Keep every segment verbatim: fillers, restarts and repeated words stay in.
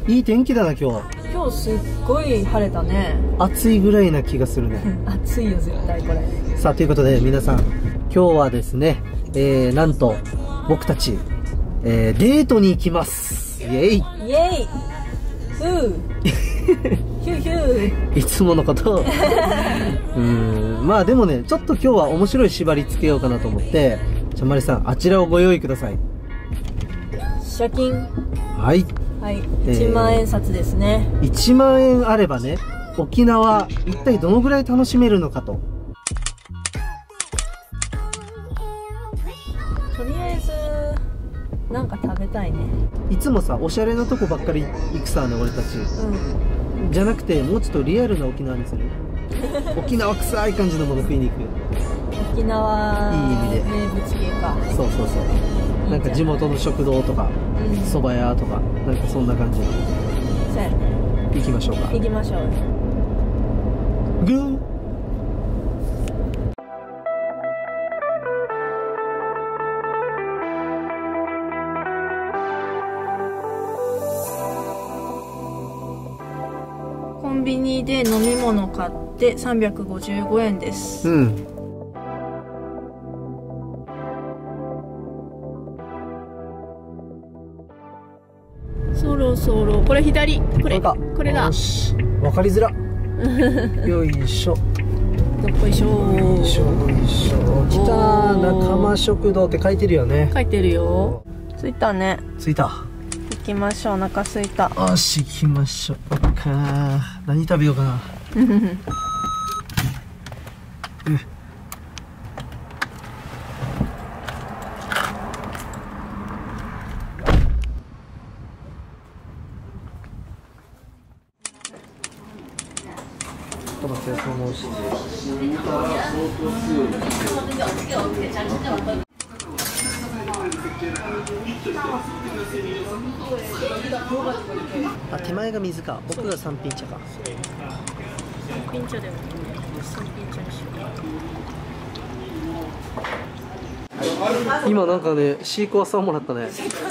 いい天気だな今日。 今日すっごい晴れたね。 暑いぐらいな気がするね。 暑いよ絶対これ。 さあということで皆さん、今日はですね、えー、なんと僕たち、えー、デートに行きます。イエイイエイふうヒューヒューいつものことをうーん、まあでもね、ちょっと今日は面白い縛りつけようかなと思って、ちゃんまりさん、あちらをご用意ください。 シャキン。 はい、 はい、いちまんえん札ですね。 いちまんえんあればね、沖縄一体どのぐらい楽しめるのかと。 とりあえずなんか食べたいね。 いつもさ、おしゃれなとこばっかり行くさね、俺たち。うん、じゃなくて、もうちょっとリアルな沖縄にする。沖縄臭い感じのもの食いに行く。 沖縄いい意味で名物系か。 そうそうそう。なんか地元の食堂とか蕎麦屋とか、なんかそんな感じの。 そうやね。 行きましょうか。 行きましょう。 グー。 コンビニで飲み物買ってさんびゃくごじゅうごえんです。 うん。 そろそろこれ左、これこれだ。 よし、分かりづら。よいしょ。 どっこいしょ。 よいしょよいしょ。来た。仲間食堂って書いてるよね。 書いてるよ。着いたね。 着いた。 行きましょう。お腹すいた。 よし、行きましょうか。何食べようかな。あ、手前が水か。僕が三品茶か。 三品茶でも三品茶にしよ今なんかね、シークワーサーもらったね。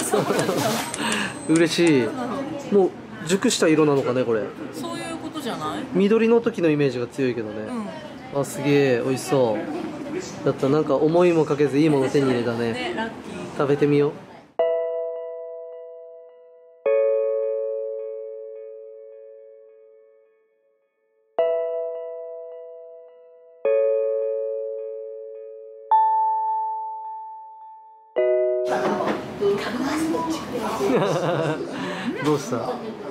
嬉しい。もう熟した色なのかね、これ。 そういうことじゃない？ 緑の時のイメージが強いけどね。うん、あ、すげえ美味しそう。だったらなんか思いもかけずいいもの手に入れたね。 ね、ラッキー。 食べてみよう。どうした？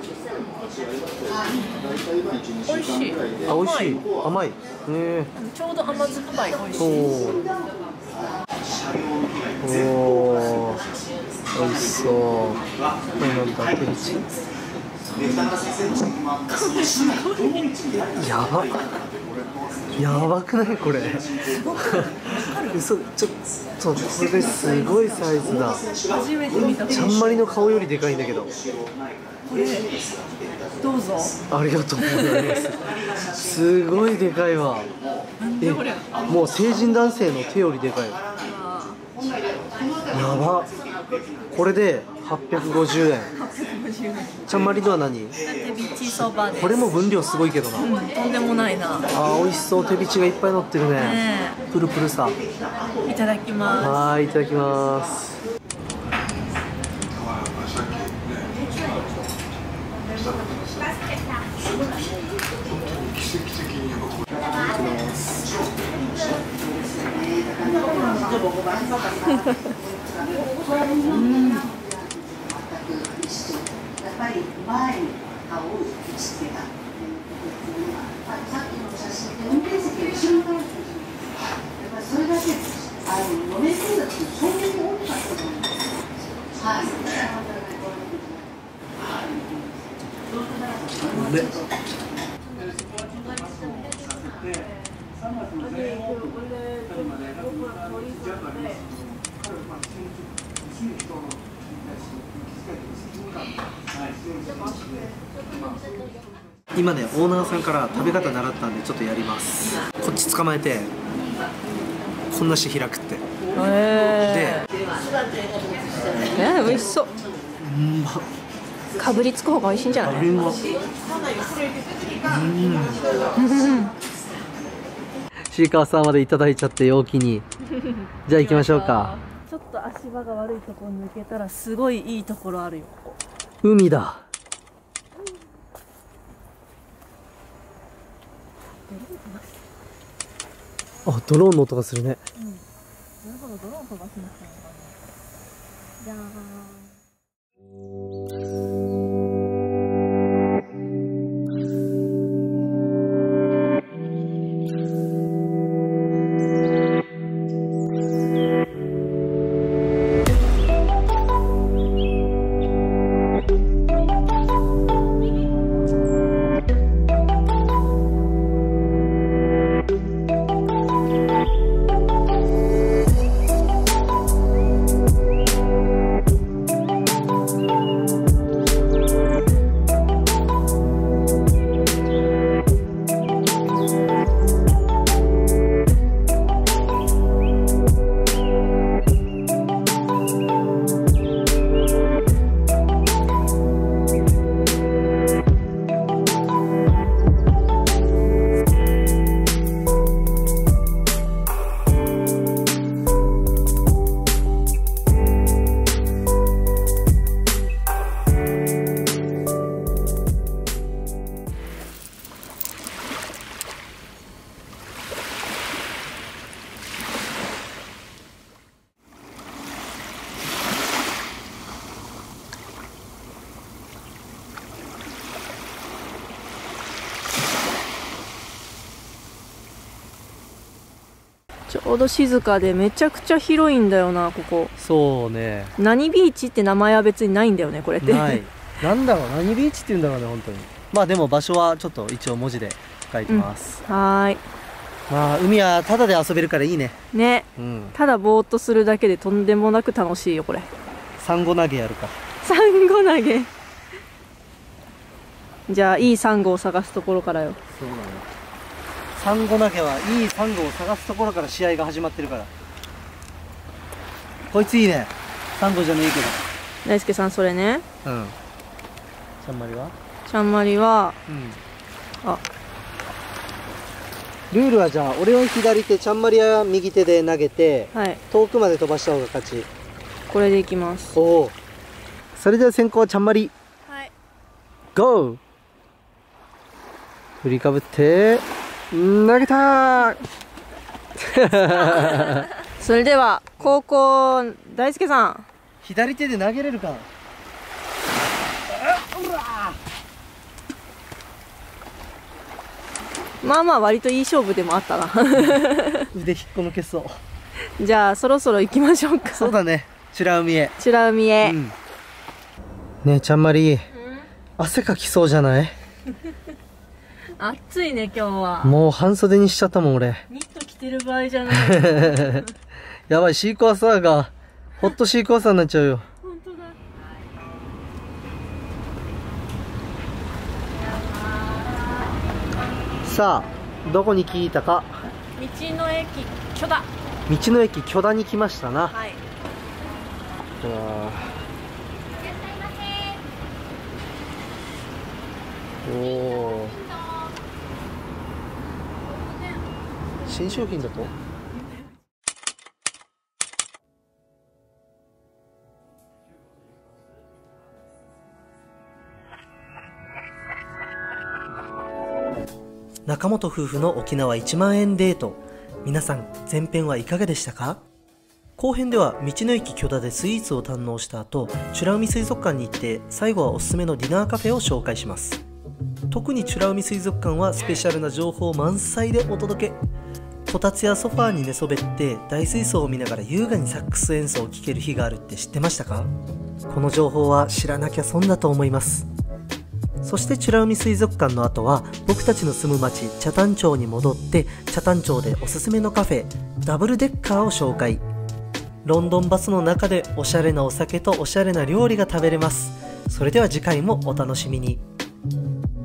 美味しい。 あ、美味しい。甘い。ねえ。 ちょうど甘酸っぱい。美味しい。おお。美味しそう。これなんだっけ？やば。やばくないこれ。嘘、ちょっとこれすごいサイズだ。 初めて見た。 ちゃんまりの顔よりでかいんだけど。 これどうぞ。 ありがとうございます。すごいでかいわ。え、もう成人男性の手よりでかい。やば。これではっぴゃくごじゅうえん。ちゃんまりのは何？ 手びちそばです。 これも分量すごいけどな。うん、 とんでもないな。 あー、美味しそう。手びちがいっぱい乗ってるね。ね、プルプルさ。 いただきます。 はい、いただきます。うん。今ね、オーナーさんから食べ方習ったんでちょっとやります。こっち捕まえてこんなして開くって。 へー。で、えー、美味しそう。 うんまかぶりつく方が美味しいんじゃない？ うん。シーカーさんまでいただいちゃって陽気に。じゃあ行きましょうか。 ちょっと足場が悪いところ抜けたらすごいいいところあるよ。 海だ。あ、ドローンの音がするね。うん。なるほど、ドローン飛ばしましたね。じゃーん。ちょうど静かでめちゃくちゃ広いんだよな、ここ。 そうね。 何ビーチって名前は別にないんだよね、これって。 ない。なんだろう、何ビーチって言うんだろうね、本当に。まあでも場所はちょっと一応文字で書いてます。 うん、はーい。 まあ海はタダで遊べるからいいね。 ね。うん、ただぼーっとするだけでとんでもなく楽しいよ、これ。 サンゴ投げやるか。 サンゴ投げ。じゃあいいサンゴを探すところからよ。 そうだね。サンゴ投げはいいサンゴを探すところから試合が始まってるから。こいついいね。サンゴじゃねえけど。 大輔さん、それね。 うん。ちゃんまりはちゃんまりは、うん、あ、 ルールはじゃあ俺は左手、ちゃんまりは右手で投げて、はい、遠くまで飛ばした方が勝ち。 これでいきます。 おお。それでは先行はちゃんまり。 はい。 ゴー。振りかぶって投げたー。 それでは後攻大輔さん、 左手で投げれるか。 まあまあ割といい勝負でもあったな。 腕引っこ抜けそう。 じゃあそろそろ行きましょうか。 そうだね。美ら海へ。 美ら海へ、うん、 ねえちゃんまり、うん、汗かきそうじゃない？ 暑いね今日は。 もう半袖にしちゃったもん俺。 ニット着てる場合じゃない。 やばい、シークワーサーがホットシークワーサーになっちゃうよ。 本当だ。 さあどこに聞いたか。 道の駅許田。 道の駅許田に来ましたな。 はい。 じゃあおお、新商品だと。中本夫婦の沖縄いちまんえんデート。皆さん前編はいかがでしたか？後編では道の駅許田でスイーツを堪能した後、美ら海水族館に行って最後はおすすめのディナーカフェを紹介します。特に美ら海水族館はスペシャルな情報満載でお届け。こたつやソファーに寝そべって大水槽を見ながら優雅にサックス演奏を聴ける日があるって知ってましたか？この情報は知らなきゃ損だと思います。そして美ら海水族館の後は僕たちの住む町北谷町に戻って北谷町でおすすめのカフェダブルデッカーを紹介。ロンドンバスの中でおしゃれなお酒とおしゃれな料理が食べれます。それでは次回もお楽しみに。